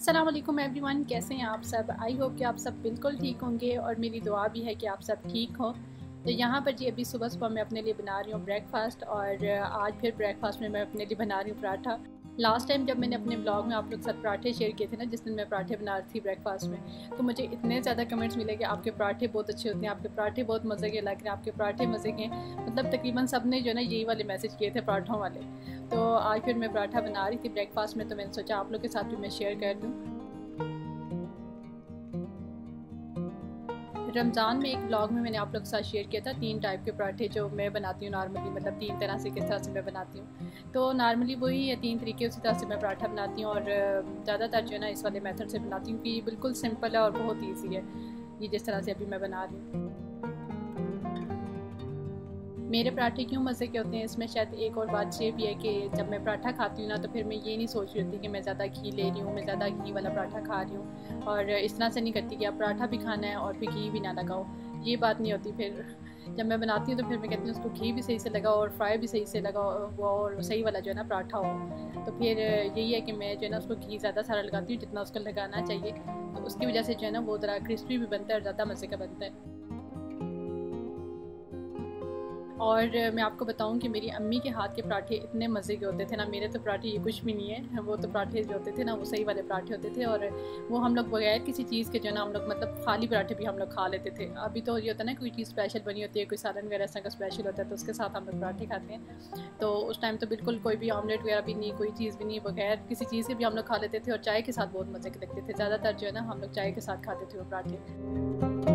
अस्सलाम वालेकुम एवरीवन, कैसे हैं आप सब। आई होप कि आप सब बिल्कुल ठीक होंगे और मेरी दुआ भी है कि आप सब ठीक हो। तो यहाँ पर जी अभी सुबह सुबह मैं अपने लिए बना रही हूँ ब्रेकफ़ास्ट और आज फिर ब्रेकफ़ास्ट में मैं अपने लिए बना रही हूँ पराठा। लास्ट टाइम जब मैंने अपने ब्लॉग में आप लोग के साथ पराठे शेयर किए थे ना, जिस दिन मैं पराठे बना रही थी ब्रेकफ़ास्ट में, तो मुझे इतने ज़्यादा कमेंट्स मिले कि आपके पराठे बहुत अच्छे होते हैं, आपके पराठे बहुत मज़े के लग रहे हैं, आपके पराठे मज़े के हैं। मतलब तकरीबन सब ने जो है ना यही वाले मैसेज किए थे पराठों वाले। तो आज फिर मैं पराठा बना रही थी ब्रेकफ़ास्ट में, तो मैंने सोचा आप लोग के साथ भी मैं शेयर कर दूँ। रमज़ान में एक ब्लॉग में मैंने आप लोग के साथ शेयर किया था 3 टाइप के पराठे जो मैं बनाती हूँ नॉर्मली, मतलब 3 तरह से किस तरह से मैं बनाती हूँ। तो नॉर्मली वही है 3 तरीके, उसी तरह से मैं पराठा बनाती हूँ और ज़्यादातर जो है ना इस वाले मेथड से बनाती हूँ कि ये बिल्कुल सिंपल है और बहुत ईजी है, ये जिस तरह से अभी मैं बना रही हूँ। मेरे पराठे क्यों मज़े के होते हैं, इसमें शायद एक और बात ये भी है कि जब मैं पराठा खाती हूँ ना, तो फिर मैं ये नहीं सोच रही होती कि मैं ज़्यादा घी ले रही हूँ, मैं ज़्यादा घी वाला पराठा खा रही हूँ, और इस तरह से नहीं करती कि आप पराठा भी खाना है और फिर घी भी ना लगाओ, ये बात नहीं होती। फिर जब मैं बनाती हूँ तो फिर मैं कहती हूँ उसको घी भी सही से लगाओ और फ्राई भी सही से लगाओ वो, और सही वाला जो है ना पराठा हो। तो फिर यही है कि मैं जो है ना उसको घी ज़्यादा सारा लगाती हूँ जितना उसको लगाना चाहिए, तो उसकी वजह से जो है ना वो ज़रा क्रिस्पी भी बनता है और ज़्यादा मज़े का बनता है। और मैं आपको बताऊं कि मेरी अम्मी के हाथ के पराठे इतने मज़े के होते थे ना, मेरे तो पराठे ये कुछ भी नहीं है, वो तो पराठे जो होते थे ना वो सही वाले पराठे होते थे, और वो हम लोग बगैर किसी चीज़ के जो ना हम लोग मतलब खाली पराठे भी हम लोग खा लेते थे। अभी तो ये होता है ना कोई चीज़ स्पेशल बनी होती है, कोई सालन वगैरह ऐसा का स्पेशल होता है तो उसके साथ हम लोग पराठे खाते हैं। तो उस टाइम तो बिल्कुल कोई भी ऑमलेट वगैरह भी नहीं, कोई चीज़ भी नहीं, बगैर किसी चीज़ के भी हम लोग खा लेते थे, और चाय के साथ बहुत मज़े के लगते थे। ज़्यादातर जो है ना हम लोग चाय के साथ खाते थे वो पराठे।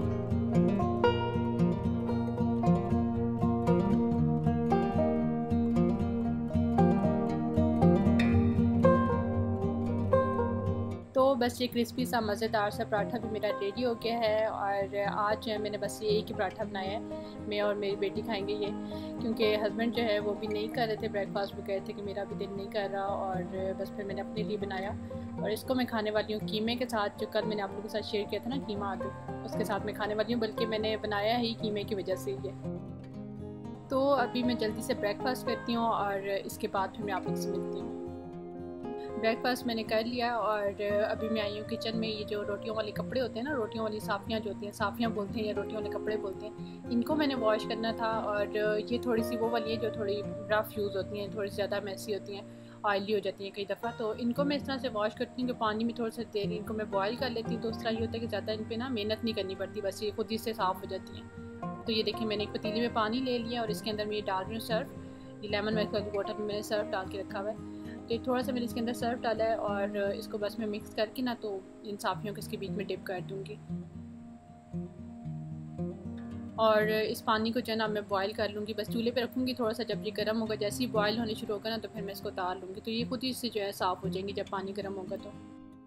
तो बस ये क्रिस्पी सा मज़ेदार सा पराठा भी मेरा रेडी हो गया है, और आज मैंने बस ये एक ही पराठा बनाया है, मैं और मेरी बेटी खाएंगे ये, क्योंकि हस्बैंड जो है वो भी नहीं कर रहे थे ब्रेकफास्ट, भी कह रहे थे कि मेरा भी दिल नहीं कर रहा, और बस फिर मैंने अपने लिए बनाया। और इसको मैं खाने वाली हूँ कीमे के साथ, जो कल मैंने आप लोगों के साथ शेयर किया था ना कीमा आलू, उसके साथ मैं खाने वाली हूँ, बल्कि मैंने बनाया ही कीमे की वजह से ये। तो अभी मैं जल्दी से ब्रेकफास्ट करती हूँ और इसके बाद फिर मैं आप लोग से मिलती हूँ। ब्रेकफास्ट मैंने कर लिया और अभी मैं आई हूँ किचन में। ये जो रोटियों वाले कपड़े होते हैं ना, रोटियों वाली साफ़ियाँ जो होती हैं, साफ़ियाँ बोलते हैं या रोटियों वाले कपड़े बोलते हैं, इनको मैंने वॉश करना था। और ये थोड़ी सी वो वाली है जो थोड़ी रफ़ यूज़ होती हैं, थोड़ी ज़्यादा मैसी होती हैं, ऑयली हो जाती हैं कई दफ़ा। तो इनको मैं इस तरह से वॉश करती हूँ कि पानी में थोड़ा सा देर इनको मैं बॉयल कर लेती हूँ, तो उस तरह ये होता है कि ज़्यादा इन पर ना मेहनत नहीं करनी पड़ती, बस ये खुद ही से साफ़ हो जाती हैं। तो ये देखिए मैंने एक पतीले में पानी ले लिया और इसके अंदर मैं ये डाल रही हूँ सर्फ। ये लेमन वेस्ट वाली बोतल में मैंने सर्फ डाल के रखा हुआ है, तो थोड़ा सा मैंने इसके अंदर सर्फ डाला है, और इसको बस मैं मिक्स करके ना तो इन साफ़ियों को इसके बीच में डिप कर दूँगी। और इस पानी को जो है ना मैं बॉयल कर लूँगी, बस चूल्हे पे रखूँगी थोड़ा सा, जब ये गर्म होगा, जैसे ही बॉयल होने शुरू होगा ना तो फिर मैं इसको उतार लूँगी, तो ये खुद ही इससे जो है साफ़ हो जाएंगी जब पानी गर्म होगा। तो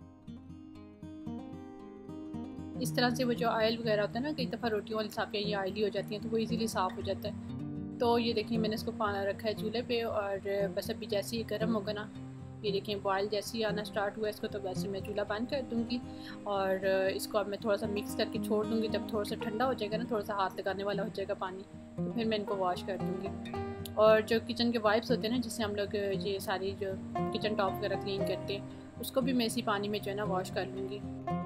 इस तरह से वो जो ऑयल वगैरह होता है ना, कई दफ़ा रोटियों वाली साफ़ियाँ ये ऑयली हो जाती हैं, तो वो इजीली साफ़ हो जाता है। तो ये देखिए मैंने इसको पाना रखा है चूल्हे पे, और बस अभी जैसे ही गर्म होगा ना, ये देखें बॉयल जैसे ही आना स्टार्ट हुआ इसको, तो वैसे मैं चूल्हा बंद कर दूँगी। और इसको अब मैं थोड़ा सा मिक्स करके छोड़ दूँगी, जब थोड़ा सा ठंडा हो जाएगा ना, थोड़ा सा हाथ लगाने वाला हो जाएगा पानी, तो फिर मैं इनको वॉश कर दूँगी। और जो किचन के वाइप्स होते हैं ना, जिससे हम लोग ये सारी जो किचन टॉप वगैरह क्लीन करते हैं, उसको भी मैं इसी पानी में जो है ना वॉश कर लूँगी।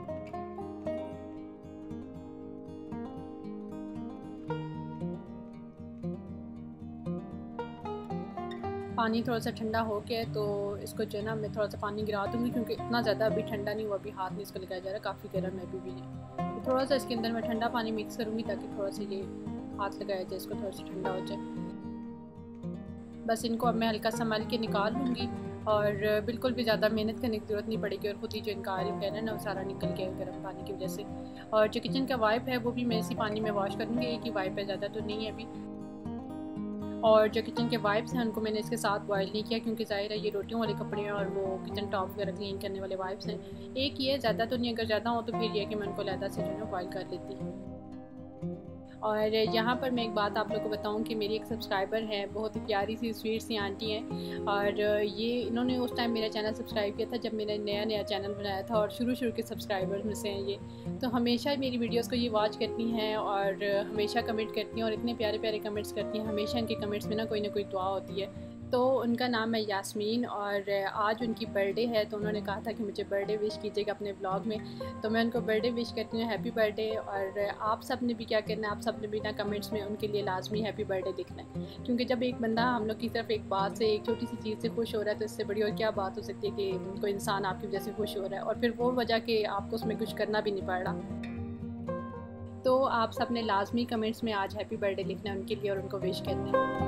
पानी थोड़ा सा ठंडा हो गया तो इसको जो है ना मैं थोड़ा सा पानी गिरा दूँगी, क्योंकि इतना ज़्यादा अभी ठंडा नहीं हुआ, अभी हाथ नहीं इसको लगाया जा रहा, काफ़ी गर्म है अभी भी ये। तो थोड़ा सा इसके अंदर मैं ठंडा पानी मिक्स करूँगी ताकि थोड़ा सा ये हाथ लगाया जाए, इसको थोड़ा सा ठंडा हो जाए। बस इनको अब मैं हल्का संभाल के निकाल लूँगी, और बिल्कुल भी ज़्यादा मेहनत करने की ज़रूरत नहीं पड़ेगी, और खुद ही जो इनका आयरन है ना वो सारा निकल गया गर्म पानी की वजह से। और जो किचन का वाइप है वो भी मैं इसी पानी में वॉश करूँगी, एक ही वाइप है, ज़्यादा तो नहीं है अभी। और जो किचन के वाइप्स हैं उनको मैंने इसके साथ बॉयल नहीं किया, क्योंकि ज़ाहिर है ये रोटियों वाले कपड़े हैं और वो किचन टॉप वगैरह क्लीन करने वाले वाइप्स हैं। एक ही है, ज़्यादा तो नहीं, अगर ज़्यादा हो तो फिर ये कि मैं उनको अलहदा से जो है बॉयल कर लेती हूँ। और यहाँ पर मैं एक बात आप लोगों को बताऊँ कि मेरी एक सब्सक्राइबर है, बहुत ही प्यारी सी स्वीट सी आंटी हैं, और ये इन्होंने उस टाइम मेरा चैनल सब्सक्राइब किया था जब मैंने नया चैनल बनाया था, और शुरू के सब्सक्राइबर्स में से हैं ये। तो हमेशा मेरी वीडियोस को ये वॉच करती हैं और हमेशा कमेंट करती हैं, और इतने प्यारे प्यारे कमेंट्स करती हैं। हमेशा इनके कमेंट्स में ना कोई दुआ होती है, तो उनका नाम है यास्मीन और आज उनकी बर्थडे है, तो उन्होंने कहा था कि मुझे बर्थडे विश कीजिएगा अपने व्लॉग में। तो मैं उनको बर्थडे विश करती हूँ, हैप्पी बर्थडे। और आप सब ने भी क्या करना है, आप सब ने भी ना कमेंट्स में उनके लिए लाजमी हैप्पी बर्थडे लिखना है, क्योंकि जब एक बंदा हम लोग की सिर्फ एक बात से, एक छोटी सी चीज़ से खुश हो रहा है, तो इससे बड़ी और क्या बात हो सकती है कि कोई इंसान आपकी वजह से खुश हो रहा है और फिर वो वजह कि आपको उसमें कुछ करना भी नहीं पड़ रहा। तो आप सब ने लाजमी कमेंट्स में आज हैप्पी बर्थडे लिखना है उनके लिए और उनको विश करना है।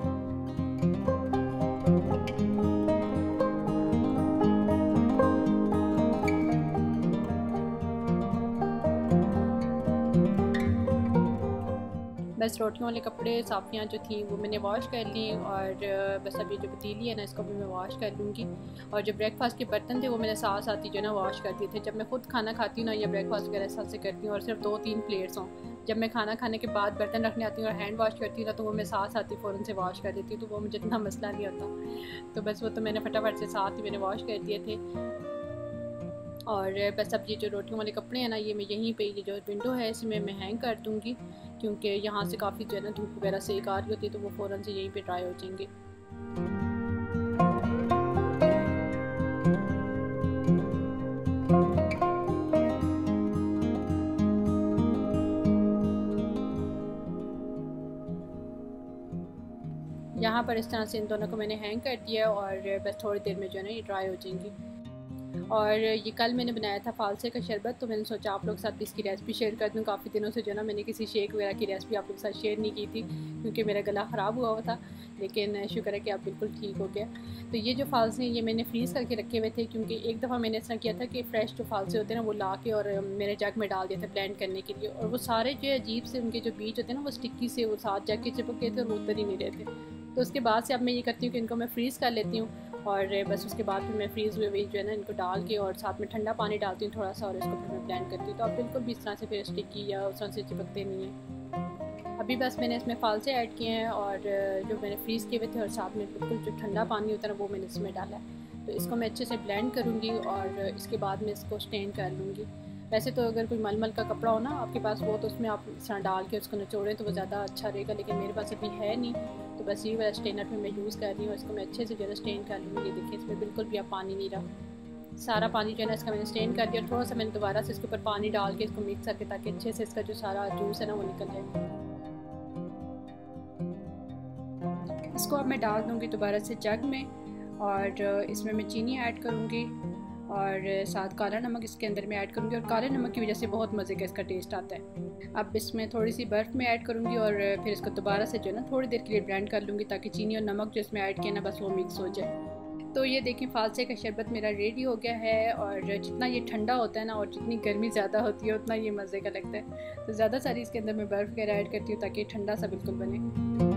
बस रोटियों वाले कपड़े साफ़ियाँ जो थी वो मैंने वॉश कर ली और बस अभी जो पतीली है ना इसको भी मैं वॉश कर लूँगी। और जो ब्रेकफास्ट के बर्तन थे वो मैंने साथ साथ ही जो ना वॉश कर दिए थे। जब मैं खुद खाना खाती हूँ ना या ब्रेकफास्ट वगैरह साथ से करती हूँ और सिर्फ 2-3 प्लेट्स हों, जब मैं खाना खाने के बाद बर्तन रखने आती हूँ और हैंड वॉश करती हूँ ना तो वो मैं साथ साथ ही फ़ौरन से वॉश कर देती हूँ, तो वो मुझे इतना मसला नहीं होता। तो बस वो तो मैंने फटाफट से साथ ही मैंने वॉश कर दिए थे। और बस अब ये जो रोटियों वाले कपड़े हैं ना ये मैं यहीं पे, ये जो विंडो है इसमें मैं हैंग कर दूँगी, क्योंकि यहाँ से काफ़ी जो है ना धूप वगैरह सेक आ रही होती है, तो वो फ़ौरन से यहीं पे ड्राई हो जाएंगे। यहाँ पर इस तरह से इन दोनों को मैंने हैंग कर दिया और बस थोड़ी देर में जो है ना ये ड्राई हो जाएंगी। और ये कल मैंने बनाया था फालसे का शरबत, तो मैंने सोचा आप लोग के साथ इसकी रेसिपी शेयर कर दूँ। काफ़ी दिनों से जो है ना मैंने किसी शेक वगैरह की रेसिपी आप लोग के साथ शेयर नहीं की थी, क्योंकि मेरा गला ख़राब हुआ था, लेकिन शुक्र है कि आप बिल्कुल ठीक हो गया। तो ये जो फालसे हैं ये मैंने फ्रीज़ करके रखे हुए थे, क्योंकि एक दफ़ा मैंने ऐसा किया था कि फ़्रेश जो फालसे होते हैं ना वो ला के और मेरे जग में डाल दिए थे ब्लेंड करने के लिए, और वो सारे जो अजीब से उनके जो बीज होते हैं ना वो स्टिक्की से वो साथ जग के चिपक गए थे और वो उतर ही नहीं रहे थे। तो उसके बाद से अब मैं ये करती हूँ कि इनको मैं फ्रीज़ कर लेती हूँ और बस उसके बाद फिर मैं फ्रीज़ हुए जो है ना इनको डाल के और साथ में ठंडा पानी डालती हूँ थोड़ा सा, और इसको फिर मैं ब्लेंड करती हूँ। तो अब बिल्कुल भी इस तरह से फिर स्टिकी या उस तरह से चिपकते नहीं हैं। अभी बस मैंने इसमें फालसे ऐड किए हैं और जो मैंने फ्रीज़ किए हुए थे और साथ में बिल्कुल जो ठंडा पानी होता है ना वो मैंने इसमें डाला है। तो इसको मैं अच्छे से ब्लेंड करूँगी और इसके बाद मैं इसको स्टेन कर लूँगी। वैसे तो अगर कोई मलमल का कपड़ा हो ना आपके पास वो, तो उसमें आप इस तरह डाल के उसको निचोड़ें तो वो ज़्यादा अच्छा रहेगा, लेकिन मेरे पास अभी है नहीं, तो बस ये वाला स्टेनर पे मैं यूज़ कर रही हूँ। इसको मैं अच्छे से जो है स्टेन कर लूँगी। ये देखिए इसमें बिल्कुल भी अब पानी नहीं रहा, सारा पानी जो है ना इसका मैंने स्टेन कर दिया। थोड़ा सा मैंने दोबारा से इसके ऊपर पानी डाल के इसको मिक्स करके, ताकि अच्छे से इसका जो सारा जूस है ना वो निकल जाए। इसको अब मैं डाल दूँगी दोबारा से जग में और इसमें मैं चीनी ऐड करूँगी और साथ काला नमक इसके अंदर में ऐड करूँगी, और काले नमक की वजह से बहुत मज़े का इसका टेस्ट आता है। अब इसमें थोड़ी सी बर्फ़ में ऐड करूँगी और फिर इसको दोबारा से जो है ना थोड़ी देर के लिए ब्लेंड कर लूँगी, ताकि चीनी और नमक जो इसमें ऐड किया ना बस वो मिक्स हो जाए। तो ये देखें फालसे का शरबत मेरा रेडी हो गया है, और जितना ये ठंडा होता है ना और जितनी गर्मी ज़्यादा होती है उतना ये मज़े का लगता है। तो ज़्यादा सारी इसके अंदर मैं बर्फ़ वगैरह ऐड करती हूँ ताकि ठंडा सा बिल्कुल बने।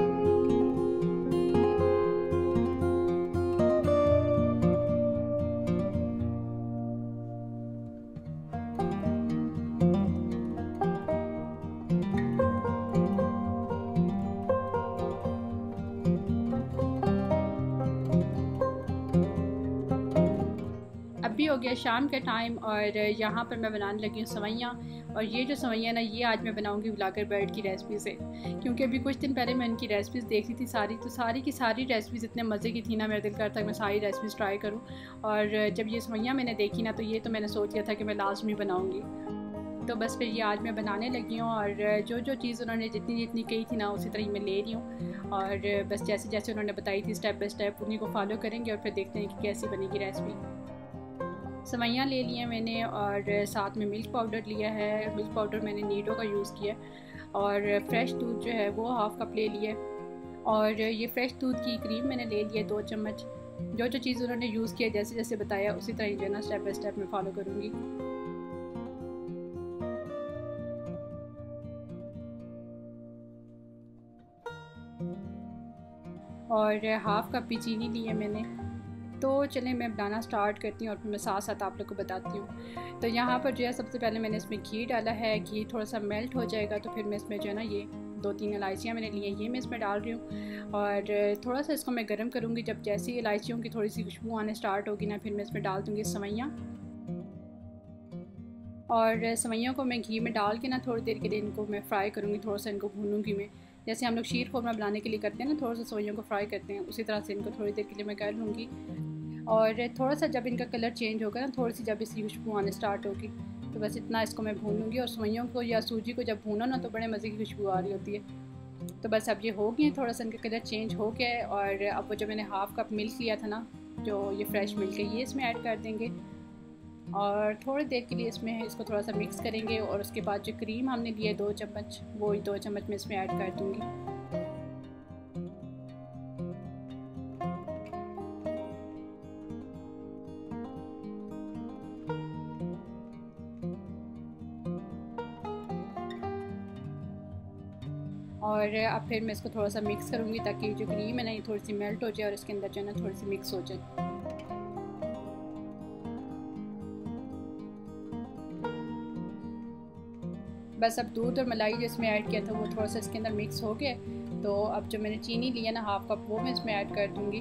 अभी हो गया शाम के टाइम और यहाँ पर मैं बनाने लगी हूँ सवैयाँ। और ये जो सवैयाँ ना ये आज मैं बनाऊँगी व्लॉगर बर्ड की रेसिपी से, क्योंकि अभी कुछ दिन पहले मैं इनकी रेसिपीज़ देख रही थी सारी, तो सारी की सारी रेसिपीज़ इतने मज़े की थी ना, मेरा दिल करता है मैं सारी रेसिपीज़ ट्राई करूँ। और जब ये सवैयाँ मैंने देखी ना तो ये तो मैंने सोच लिया था कि मैं लाजमी बनाऊँगी। तो बस फिर ये आज मैं बनाने लगी हूँ, और जो जो चीज़ उन्होंने जितनी जितनी कही थी ना उसी तरह ही मैं ले रही हूँ, और बस जैसे जैसे उन्होंने बताई थी स्टेप बाय स्टेप उन्हीं को फॉलो करेंगे और फिर देखते हैं कि कैसी बनेगी रेसिपी। सवैयाँ ले लिए मैंने और साथ में मिल्क पाउडर लिया है। मिल्क पाउडर मैंने नीडो का यूज़ किया, और फ्रेश दूध जो है वो हाफ़ कप ले लिया, और ये फ्रेश दूध की क्रीम मैंने ले लिया 2 चम्मच। जो जो चीज़ उन्होंने यूज़ किया जैसे जैसे बताया उसी तरह जो है ना स्टेप बाय स्टेप मैं फॉलो करूँगी। और हाफ़ कप भी चीनी ली है मैंने। तो चलें मैं बनाना स्टार्ट करती हूँ और फिर मैं साथ साथ आप लोग को बताती हूँ। तो यहाँ पर जो है सबसे पहले मैंने इसमें घी डाला है। घी थोड़ा सा मेल्ट हो जाएगा तो फिर मैं इसमें जो है ना ये 2-3 इलायचियाँ मैंने ली हैं, ये मैं इसमें डाल रही हूँ, और थोड़ा सा इसको मैं गर्म करूँगी। जब जैसे ही इलायचियों की थोड़ी सी खुशबू आने स्टार्ट होगी ना फिर मैं इसमें डाल दूँगी सवैयाँ, और सवैयों को मैं घी में डाल के ना थोड़ी देर के लिए इनको मैं फ्राई करूँगी, थोड़ा सा इनको भूनूँगी मैं, जैसे हम लोग शीर खोरमा बनाने के लिए करते हैं ना, थोड़ा सा सेवइयों को फ्राई करते हैं, उसी तरह से इनको थोड़ी देर के लिए मैं कर लूँगी। और थोड़ा सा जब इनका कलर चेंज होगा ना, थोड़ी सी जब इसकी खुशबू आने स्टार्ट होगी, तो बस इतना इसको मैं भून लूँगी। और सेवइयों को या सूजी को जब भूनो ना तो बड़े मज़े की खुशबू आ रही होती है। तो बस अब ये हो गई है, थोड़ा सा इनका कलर चेंज हो गया है। और अब वो जो मैंने हाफ़ कप मिल्क लिया था ना, जो ये फ्रेश मिल्क है, ये इसमें ऐड कर देंगे। और थोड़ी देर के लिए इसमें इसको थोड़ा सा मिक्स करेंगे। और उसके बाद जो क्रीम हमने लिया 2 चम्मच, वो 2 चम्मच मैं इसमें ऐड कर दूँगी। और अब फिर मैं इसको थोड़ा सा मिक्स करूँगी ताकि जो क्रीम है ना ये थोड़ी सी मेल्ट हो जाए और इसके अंदर जो है ना थोड़ी सी मिक्स हो जाए। बस अब दूध और मलाई जो इसमें ऐड किया था वो थोड़ा सा इसके अंदर मिक्स हो गया। तो अब जो मैंने चीनी लिया ना हाफ़ कप, वो मैं इसमें ऐड कर दूँगी।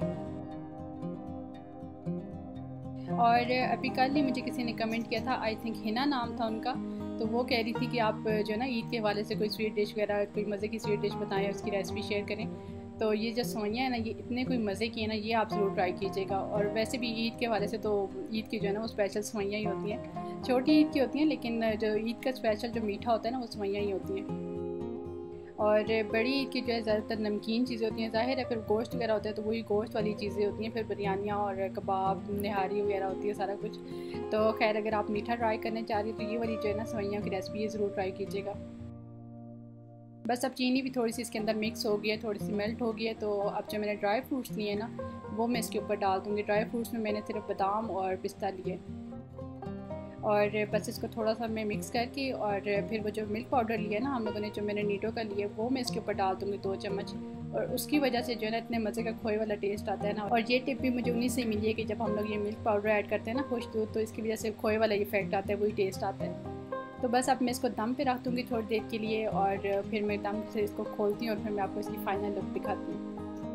और अभी कल ही मुझे किसी ने कमेंट किया था, आई थिंक हिना नाम था उनका, तो वो कह रही थी कि आप जो है ना ईद के हवाले से कोई स्वीट डिश वगैरह, कोई मज़े की स्वीट डिश बताएं, उसकी रेसिपी शेयर करें। तो ये जो सेवइयाँ है ना, ये इतने कोई मज़े की है ना, ये आप ज़रूर ट्राई कीजिएगा। और वैसे भी ईद के हवाले से तो ईद की जो है ना वो स्पेशल सेवइयाँ ही होती हैं। छोटी ईद की होती हैं, लेकिन जो ईद का स्पेशल जो मीठा होता है ना वो सेवइयाँ ही होती हैं। और बड़ी ईद की जो है ज़्यादातर नमकीन चीज़ें होती हैं, ज़ाहिर है फिर गोश्त वगैरह होता है तो वही गोश्त वाली चीज़ें होती हैं, फिर बिरयानियाँ और कबाब, निहारी वगैरह होती है, सारा कुछ। तो खैर अगर आप मीठा ट्राई करना चाह रही हो तो ये वाली जो है ना सेवइयाँ की रेसिपी ज़रूर ट्राई कीजिएगा। बस अब चीनी भी थोड़ी सी इसके अंदर मिक्स हो गई है, थोड़ी सी मेल्ट हो गई है। तो अब जो मैंने ड्राई फ्रूट्स लिए ना वो मैं इसके ऊपर डाल दूँगी। ड्राई फ्रूट्स में मैंने सिर्फ बादाम और पिस्ता लिए। और बस इसको थोड़ा सा मैं मिक्स करके और फिर वो जो मिल्क पाउडर लिया ना हम लोगों ने, जो मैंने नीडो का लिया, वो मैं इसके ऊपर डाल दूँगी 2 चम्मच। और उसकी वजह से जो है ना इतने मज़े का खोए वाला टेस्ट आता है ना। और ये टिप भी मुझे उन्हीं से मिली है कि जब हम लोग ये मिल्क पाउडर ऐड करते हैं ना खुश दूध, तो इसकी वजह से खोए वाला इफेक्ट आता है, वही टेस्ट आता है। तो बस अब मैं इसको दम पे रख दूँगी थोड़ी देर के लिए। और फिर मैं दम से इसको खोलती हूँ और फिर मैं आपको इसकी फ़ाइनल लुक दिखाती हूँ।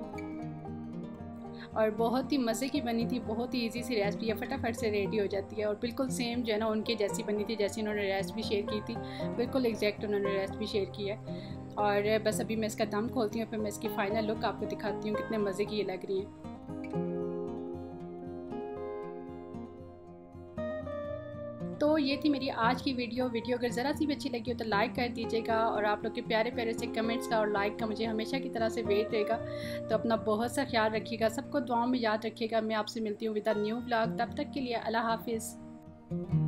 और बहुत ही मज़े की बनी थी, बहुत ही इजी सी रेसिपी है, फटाफट से रेडी हो जाती है। और बिल्कुल सेम जो है ना उनके जैसी बनी थी, जैसी उन्होंने रेसिपी शेयर की थी, बिल्कुल एग्जैक्ट उन्होंने रेसिपी शेयर की है। और बस अभी मैं इसका दम खोलती हूँ, फिर मैं इसकी फ़ाइनल लुक आपको दिखाती हूँ कितने मज़े की ये लग रही है। तो ये थी मेरी आज की वीडियो। अगर ज़रा सी भी अच्छी लगी हो तो लाइक कर दीजिएगा। और आप लोग के प्यारे प्यारे से कमेंट्स का और लाइक का मुझे हमेशा की तरह से वेट रहेगा। तो अपना बहुत सा ख्याल रखिएगा, सबको दुआओं में याद रखिएगा। मैं आपसे मिलती हूँ विद अ न्यू व्लॉग। तब तक के लिए अल्लाह हाफिज़।